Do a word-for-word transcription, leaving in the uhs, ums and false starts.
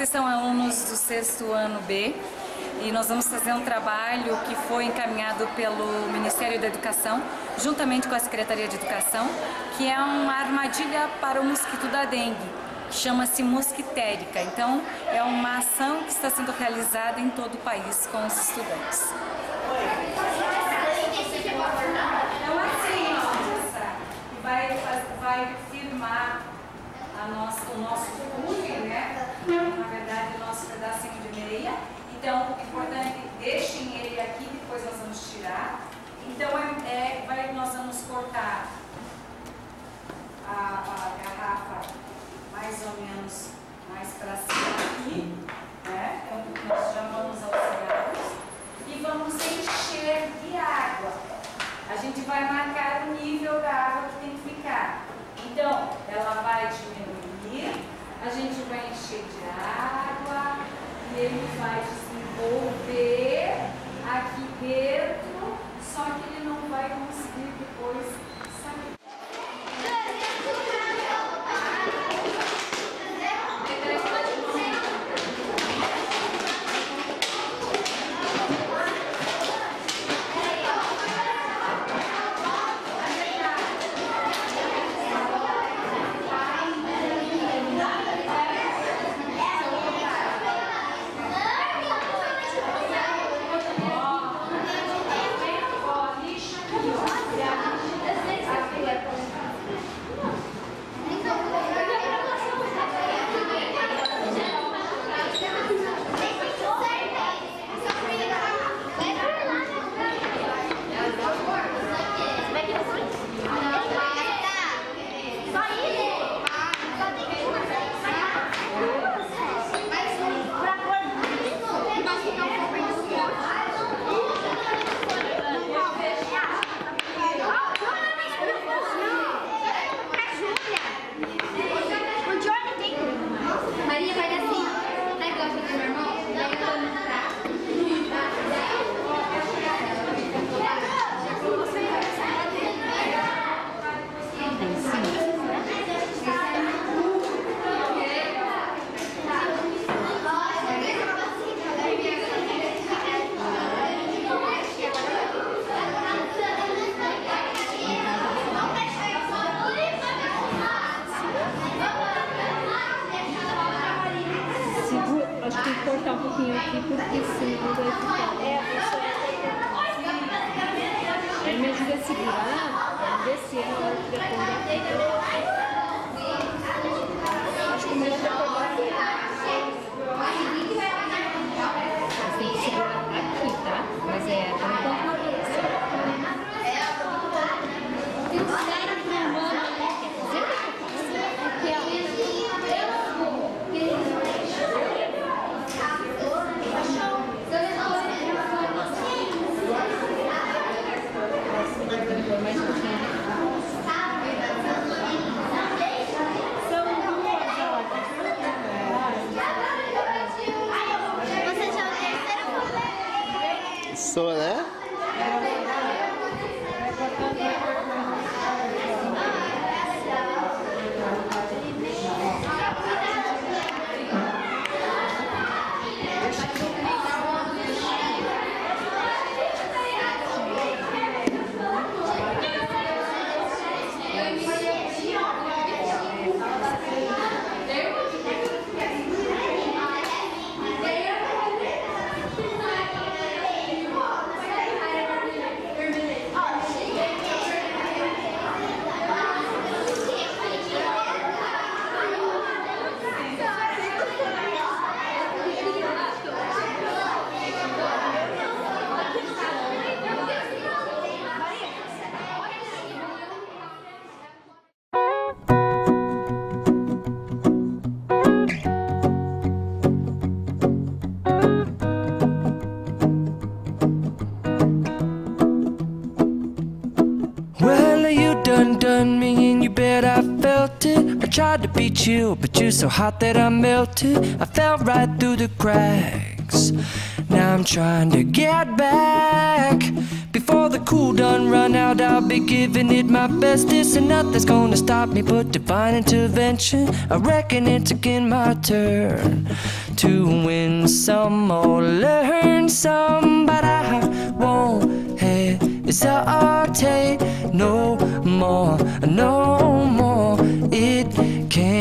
são alunos do sexto ano B e nós vamos fazer um trabalho que foi encaminhado pelo Ministério da Educação, juntamente com a Secretaria de Educação, que é uma armadilha para o mosquito da dengue, que chama-se mosquitérica. Então, é uma ação que está sendo realizada em todo o país com os estudantes. Então, assim, ó, vai, vai firmar a nossa, o nosso punho, né? Na verdade, o nosso pedacinho de meia. Então, o importante, deixem ele aqui, depois nós vamos tirar. Então, é, é, vai, nós vamos cortar a, a garrafa mais ou menos mais para cima aqui, né? Então, nós já vamos auxiliá-los e vamos encher de água. A gente vai marcar o nível da água que tem que ficar. Então, ela vai diminuir, a gente vai encher de água e ele vai desenvolver aqui dentro, só que ele não vai conseguir depois sair. Acho que tem que cortar um pouquinho aqui, porque senão vai ficar. É, aí me ajuda a segurar, descer na hora que depois aqui. Acho que o melhor é cortar aqui. Você tem que segurar aqui, tá? Mas é por enquanto sou, né? Done done me and you bet I felt it. I tried to be chill, but you're so hot that I melted. I fell right through the cracks. Now I'm trying to get back. Before the cool done run out, I'll be giving it my bestest, and nothing's gonna stop me but divine intervention. I reckon it's again my turn to win some or learn some, but I won't hesitate no more, no more. It can't